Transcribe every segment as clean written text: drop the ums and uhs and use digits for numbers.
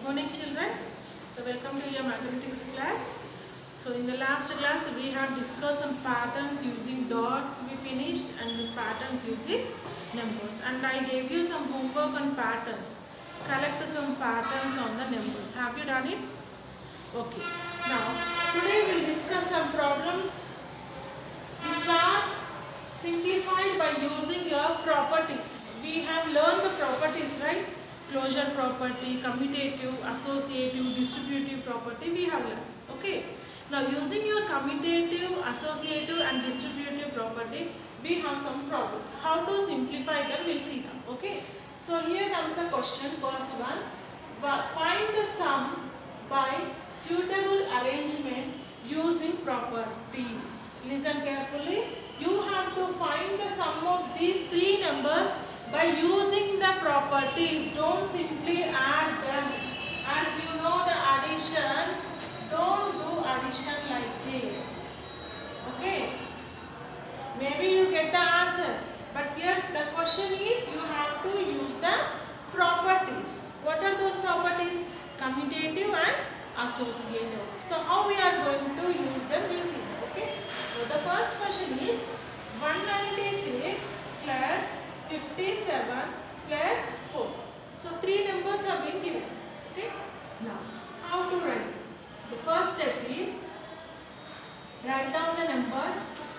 Good morning children. So welcome to your mathematics class. So in the last class we have discussed some patterns using dots we finished and patterns using numbers, and I gave you some homework on patterns. Collect some patterns on the numbers. Have you done it? Okay. Now today we will discuss some problems which are simplified by using your properties. We have learned the properties, right? Closure property, commutative, associative, distributive property we have learned. Okay. Now using your commutative, associative and distributive property, we have some problems. How to simplify them, we'll see them. Okay. So here comes the question, first one. Find the sum by suitable arrangement using properties. Listen carefully. You have to find the sum of these three numbers by using the properties. Don't simply add them. As you know, the additions, don't do addition like this. Okay. Maybe you get the answer, but here the question is you have to use the properties. What are those properties? Commutative and associative. So how we are going to use them, we'll see. Okay. So the first question is 196 plus 57 plus 4. So three numbers have been given. Okay. Now how to write? The first step is write down the number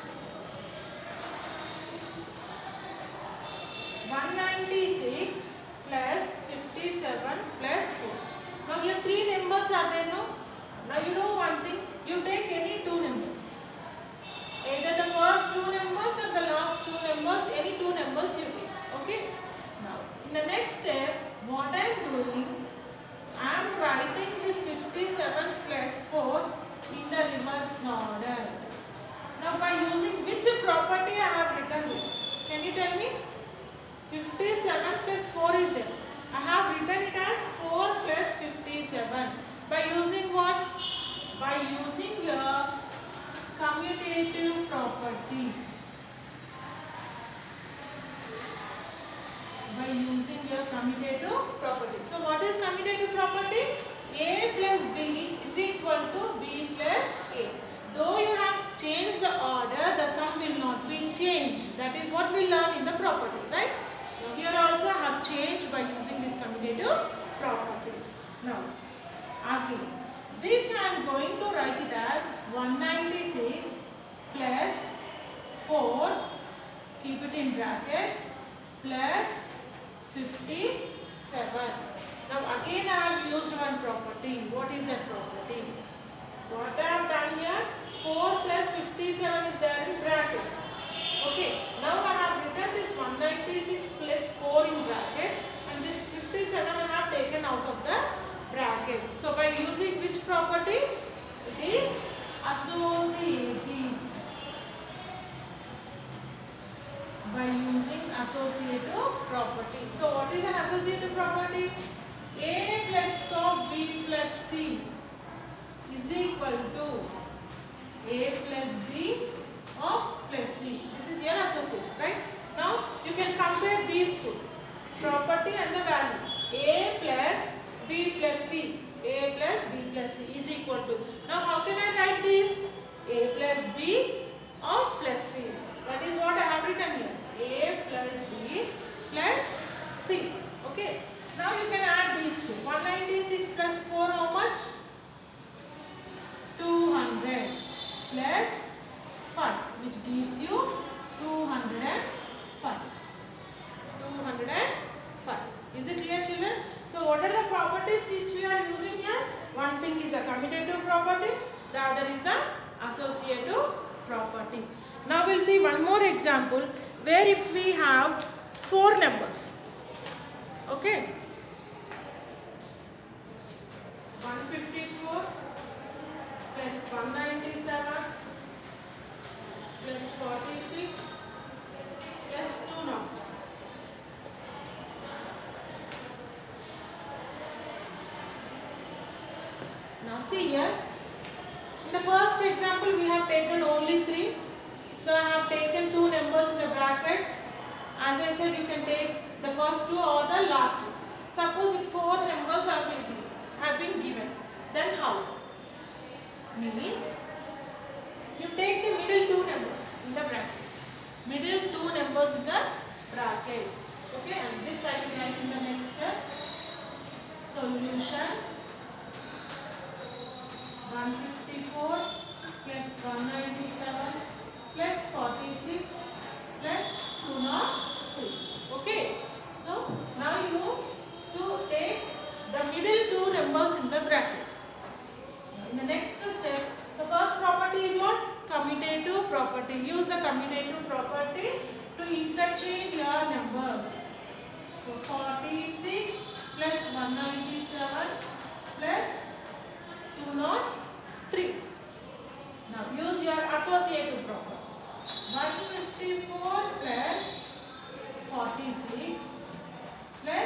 196 plus 57 plus 4. Now here three numbers are there, no? Now you know one thing, you take any two numbers. Either the first two numbers or the last two numbers, any two numbers you take. Okay? Now in the next step, what I am doing, I am writing this 57 plus 4 in the reverse order. Now by using which property I have written this? Can you tell me? 57 plus 4 is there. I have written it as 4 plus 57. By using what? By using your commutative property. By using your commutative property. So what is commutative property? A plus B is equal to B plus A. Though you have changed the order, the sum will not be changed. That is what we learn in the property, right? Now here also I have changed by using this commutative property. Now again, this I am going to write it as 196 plus 4, keep it in brackets, plus 57. Now again I have used one property. What is that property? What I have done here, 4 plus 57 is there in brackets. Okay, now I have written this 196 plus 4 in brackets, and this 57 I have taken out of the brackets. So by using which property? It is associative. By using associative property. So what is an associative property? A plus of B plus C is equal to A plus B of plus C. This is your associative, right? Now you can compare these two, property and the value. A plus B plus C. A plus B plus C is equal to. Now how can I write this? A plus B of plus C. That is what I have written here. A plus B plus C. Okay. Now you can add these two. 196 plus 4 how much? 200 plus 5, which gives you 205. 205. Is it clear, children? So what are the properties which we are using here? One thing is the commutative property, the other is the associative property. Now we'll see one more example where if we have 4 numbers. Okay. 154 plus 197 plus 46 plus 205. Now see here, in the first example we have taken only 3. So I have taken 2 numbers in the brackets. As I said, you can take the first 2 or the last 2. Suppose if 4 numbers are with you, have been given. Then how? Means you take the middle two numbers in the brackets. Middle two numbers in the brackets. Okay, and this I will write in the next step. Solution 154 plus 197 plus 46 plus 203. Okay, so now you to take the middle two numbers in the brackets. In the next step, the first property is what? Commutative property. Use the commutative property to interchange your numbers. So 46 plus 197 plus 203. Now use your associative property. 154 plus 46 plus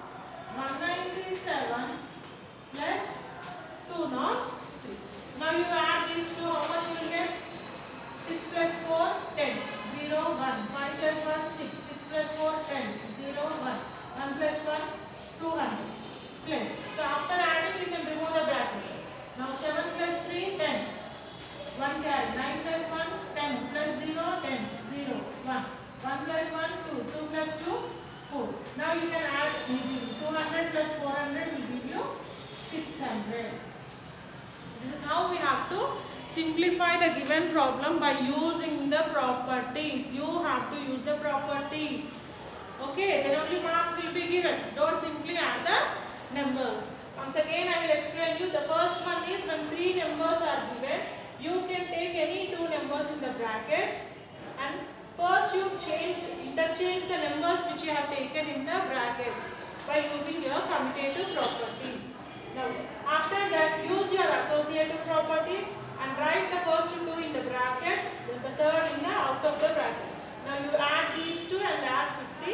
197 plus 203. Now you add these two, how much you will get? 6 plus 4, 10, 0, 1, 5 plus 1, 6, 6 plus 4, 10, 0, 1, 1 plus 1, 200, plus. So after adding you can remove the brackets. Now 7 plus 3, 10, 1 carry, 9 plus 1, 10, plus 0, 10, 0, 1, 1 plus 1, 2, 2 plus 2, 4. Now you can add easily, 200 plus 400 will give you 600. This is how we have to simplify the given problem by using the properties. You have to use the properties. Okay, then only marks will be given. Don't simply add the numbers. Once again I will explain you. The first one is when three numbers are given, you can take any two numbers in the brackets and first you interchange the numbers which you have taken in the brackets by using your commutative property. Now, after that, use your associative property and write the first two in the brackets, then the third in the out of the bracket. Now, you add these two and add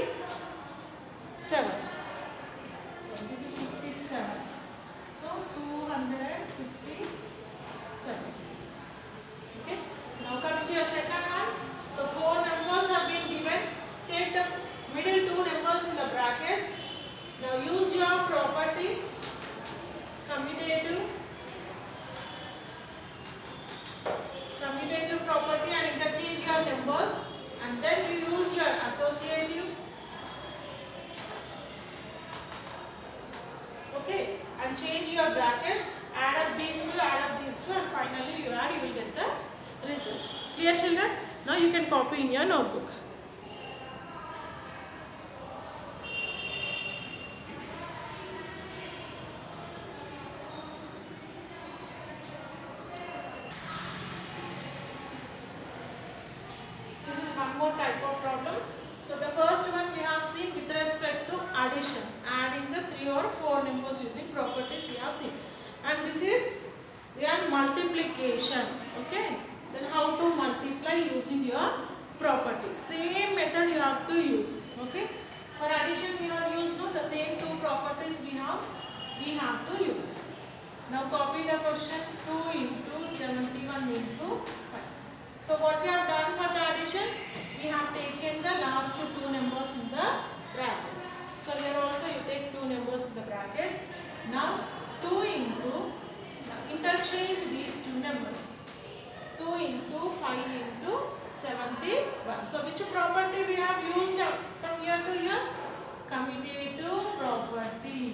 57. This is 57. So, 257. Okay. Now, coming to your second one. So, four numbers have been given. Take the middle two numbers in the brackets. Now, use your property. Commutative property and interchange your numbers, and then you use your associative. Okay, and change your brackets, add up these two, and finally you add, you will get the result. Clear, children? Now you can copy in your notebook. One more type of problem. So the first one we have seen with respect to addition, adding the 3 or 4 numbers using properties we have seen, and this is multiplication. Okay, then how to multiply using your property. Same method you have to use. Okay, for addition we have used the same two properties we have to use. Now copy the question. 2 into 71 into 5. So what we have done for the addition, we have taken the last two numbers in the bracket. So here also you take two numbers in the brackets. Now 2 into, interchange these two numbers. 2 into 5 into 71. So which property we have used from here to here? Commutative property.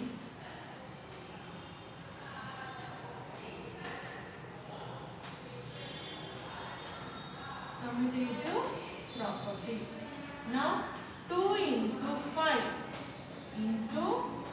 Commutative property. Now 2 into 5 into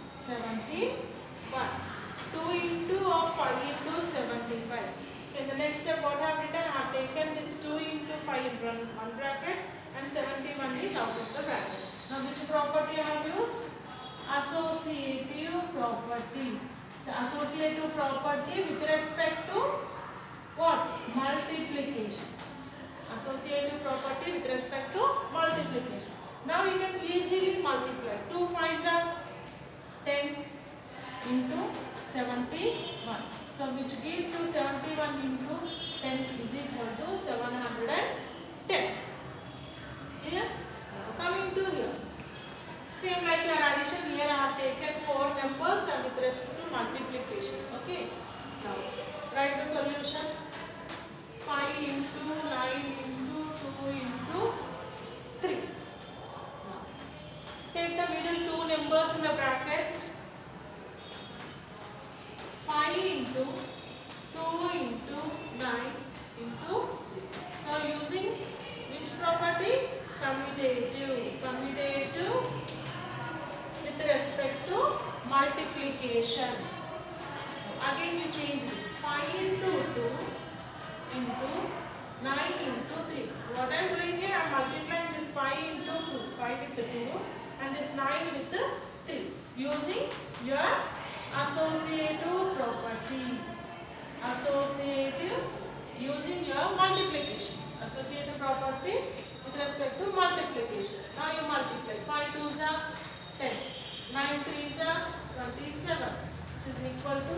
71. 2 into or 5 into 75. So in the next step what I have written, I have taken this 2 into 5 in one bracket and 71 is out of the bracket. Now which property I have used? Associative property. So associative property with respect to what? Multiplication. Associative property with respect to multiplication. Now you can easily multiply. 2 5s are 10 into 71. So which gives you 71 into 10 is equal to 710. Here, coming to here. Same like your addition, here I have taken 4 numbers and with respect to multiplication. Okay. Now write the solution. 5 into 9 into 2 into 3. Now take the middle two numbers in the brackets. 5 into 2 into 9 into 3. So using which property? Commutative with respect to multiplication. Again you change this. 5 into 2 into 9 into 3. What I am doing here, I am multiplying this 5 into 2. 5 with the 2 and this 9 with the 3. Using your associative property. Associative using your multiplication. Associative property with respect to multiplication. Now you multiply. 5 2s are 10. 9 3s are 27. Which is equal to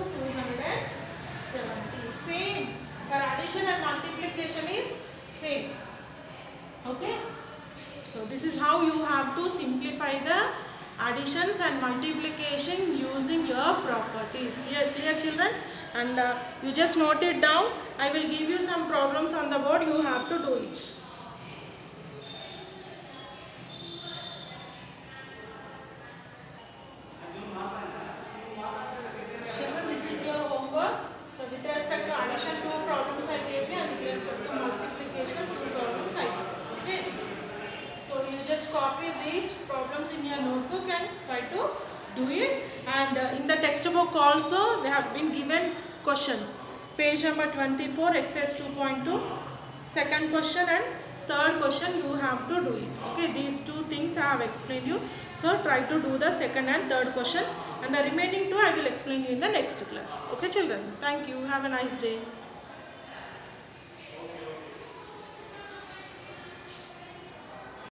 270. Same. For addition and multiplication is same. Okay. So this is how you have to simplify the additions and multiplication using your properties. Clear children? And you just note it down. I will give you some problems on the board. You have to do it. Children, this is your homework. So with respect to addition, 2 problems I gave you, and with respect to multiplication, 2 problems I gave you. Okay. So you just copy these problems in your notebook and try to do it. And in the textbook also they have been given questions. Page number 24, exercise 2.2, second question and third question you have to do it. Okay, these 2 things I have explained you. So try to do the second and third question, and the remaining 2 I will explain you in the next class. Okay children, thank you. Have a nice day.